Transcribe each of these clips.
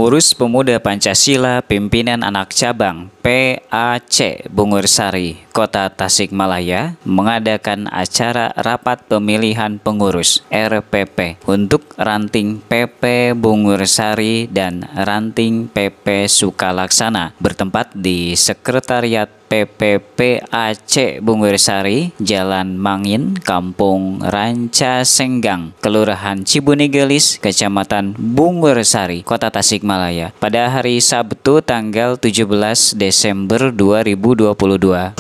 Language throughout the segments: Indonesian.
Pengurus Pemuda Pancasila Pimpinan Anak Cabang PAC Bungursari, Kota Tasikmalaya mengadakan acara rapat pemilihan pengurus RPP untuk ranting PP Bungursari dan ranting PP Sukalaksana bertempat di Sekretariat PPPAC Bungursari, Jalan Mangin, Kampung Ranca Senggang, Kelurahan Cibunigelis, Kecamatan Bungursari, Kota Tasikmalaya, pada hari Sabtu tanggal 17 Desember 2022.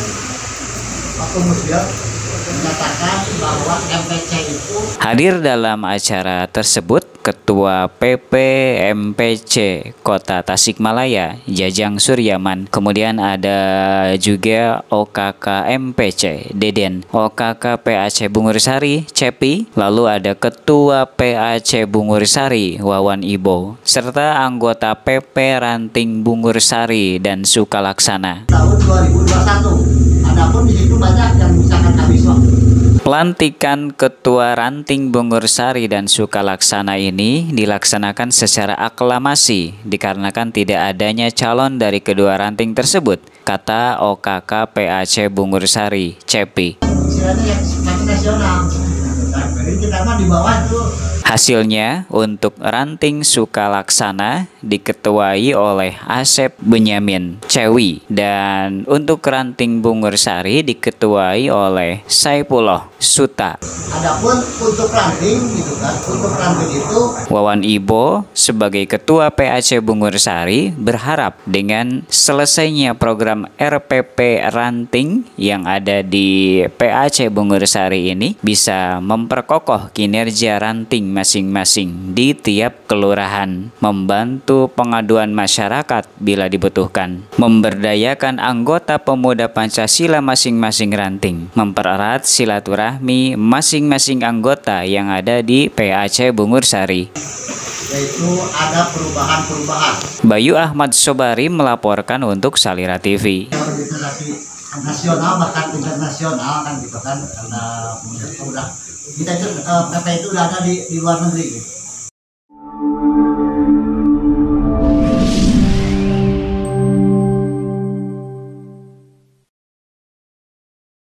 Hadir dalam acara tersebut Ketua PPMPC Kota Tasikmalaya, Jajang Suryaman. Kemudian ada juga OKK MPC Deden, OKK PAC Bungursari Cepi, lalu ada Ketua PAC Bungursari Wawan Ibo, serta anggota PP Ranting Bungursari dan Sukalaksana. Tahun 2021, adapun di situ banyak yang misalkan habis waktu. Pelantikan Ketua Ranting Bungursari dan Sukalaksana ini dilaksanakan secara aklamasi dikarenakan tidak adanya calon dari kedua ranting tersebut, kata OKK PAC Bungursari Cepi. Istilahnya yang sifatnya nasional. Jadi kita mah di bawah itu. Hasilnya, untuk ranting Sukalaksana diketuai oleh Asep Benyamin Cewi dan untuk ranting Bungursari diketuai oleh Saipullah Suta. Adapun untuk ranting gitu kan, untuk ranting itu Wawan Ibo sebagai Ketua PAC Bungursari berharap dengan selesainya program RPP ranting yang ada di PAC Bungursari ini bisa memperkokoh kinerja ranting masing-masing di tiap kelurahan, membantu pengaduan masyarakat bila dibutuhkan, memberdayakan anggota pemuda Pancasila masing-masing ranting, mempererat silaturahmi masing-masing anggota yang ada di PAC Bungursari. yaitu ada perubahan-perubahan. Bayu Ahmad Sobari melaporkan untuk Salira TV. Organisasi nasional bahkan internasional kan gitu kan, karena udah kita itu PP itu udah ada di luar negeri gitu.